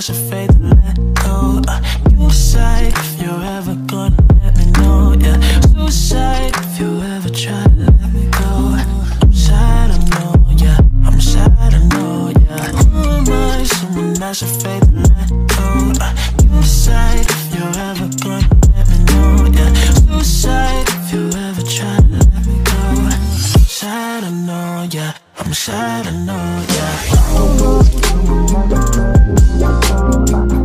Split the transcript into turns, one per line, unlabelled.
that's afraid to let go. You decide if you're ever gonna let me know, yeah. Suicide if you ever try to let me go. I'm sad, I know, yeah. I'm sad, I know, yeah. Who am I? Someone that's afraid to let go. You decide if you're ever gonna let me know, yeah. Suicide if you ever try to let me go. I'm sad, I know, yeah. I'm sad, I know, yeah.